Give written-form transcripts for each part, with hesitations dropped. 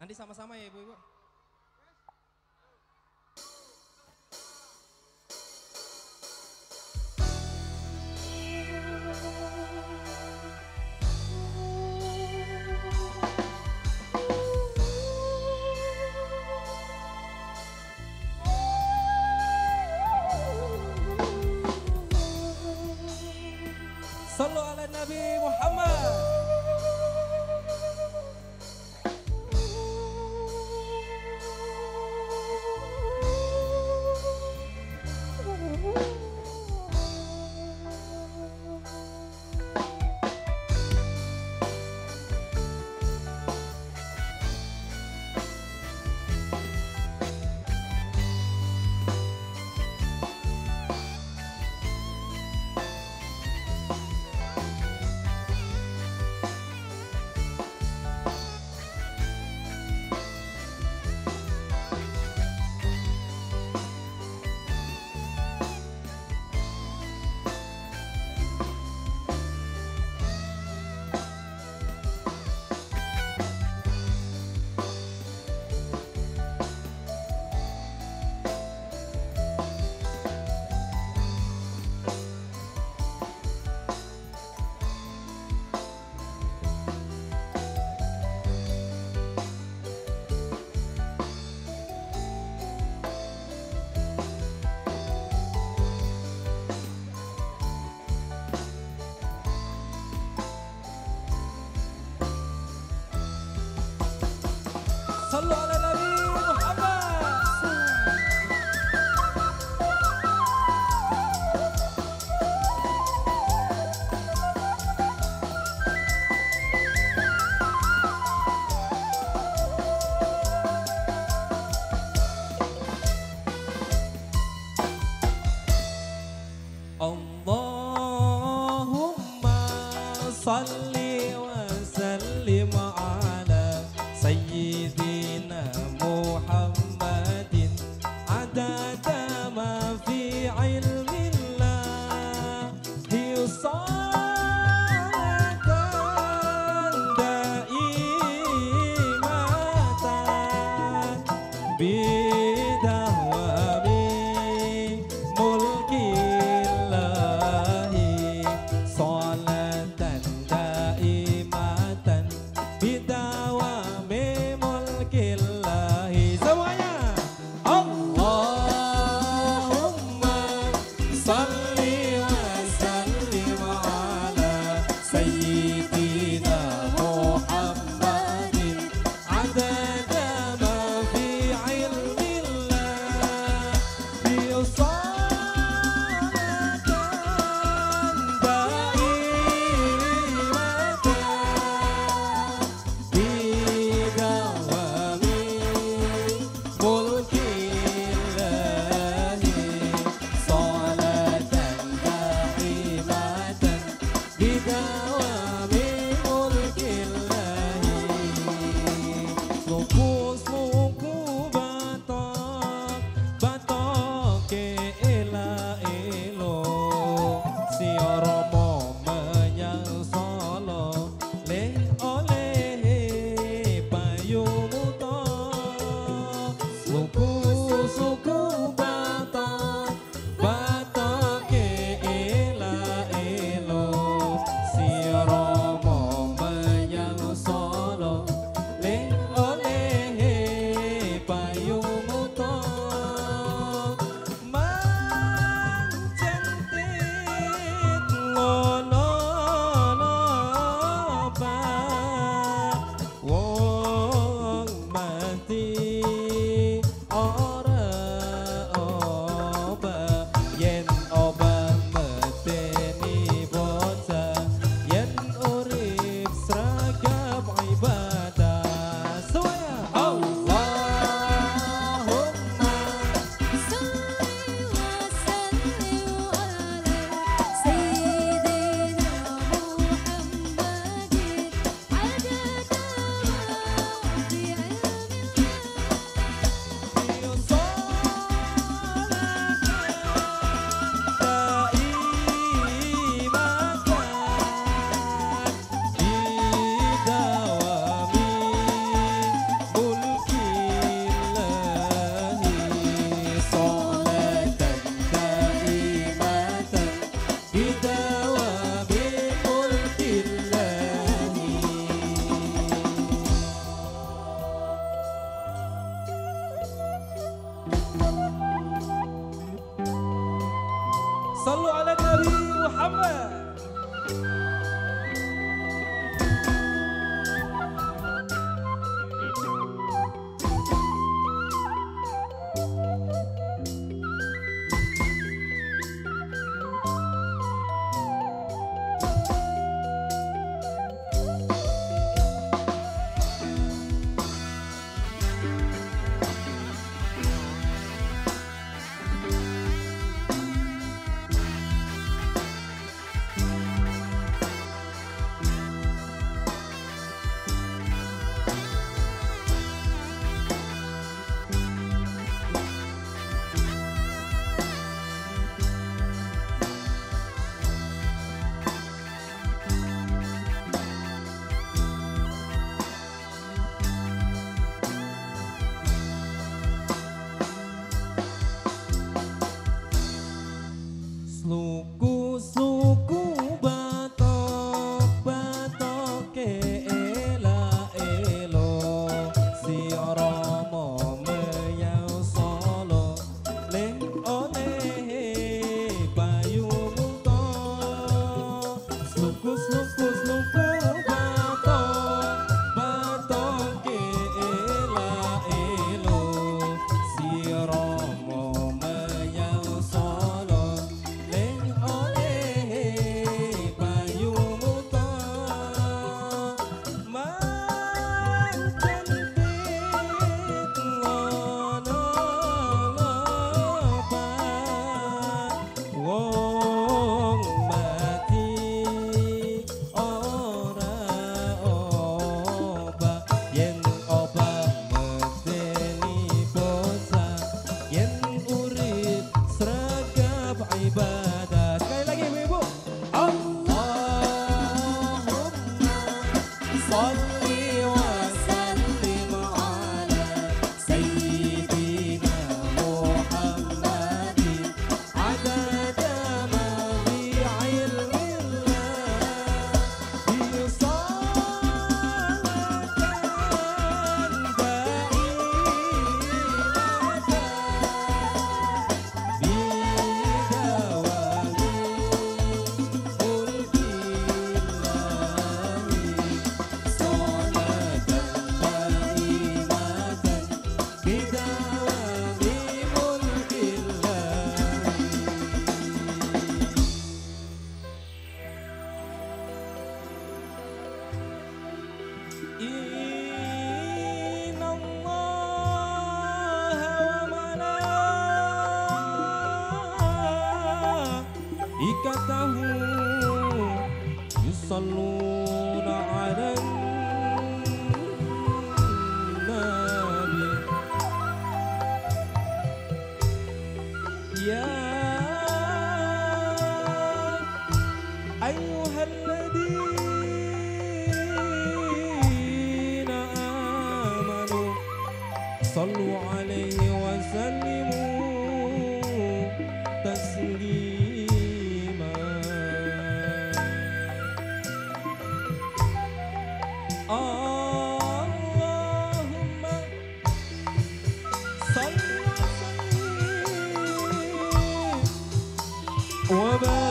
Nanti sama-sama ya ibu-ibu. Sallu ala Nabi Muhammad. Sallu ala Nabi Muhammad. Allahumma salli wa sallim ala sayyidina Muhammadin adada ma fi ilmillah salatan daimatan bidawami mulkillahi salatan daimatan bidawami mulkillahi. Semuanya Allahumma salli wa sallim ala sayyidina Muhammadin adada ma fi ilmillah bi salatan daimatan bidawami mulkillahi salatan Sallu ala Nabi Muhammad. Sluku-sluku batok-batok ela-elo si Rama meyau solo leh oleh bayu muto. Sluku-sluku batok-batok ela-elo si Rama meyau solo ibadah. Sekali lagi ibu-ibu. Allahumma sholli wa sallim ala sayyidina Muhammadin adada ma fi ilmillah bi salatan Inna Allah wa malaikatahu yusalluna ala nabi ya ayyuhalladzina amanu sallu alaihi wa sallimu taslima. Allahumma salli wa sallim wa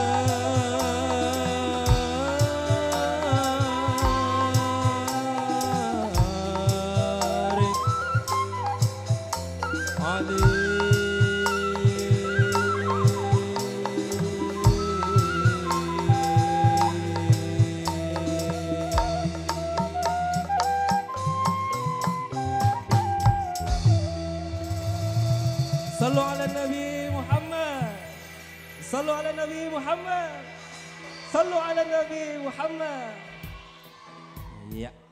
barik alaihi. Sallu ala Nabi Muhammad. Sallu ala Nabi Muhammad. Sallu ala Nabi Muhammad. Ya.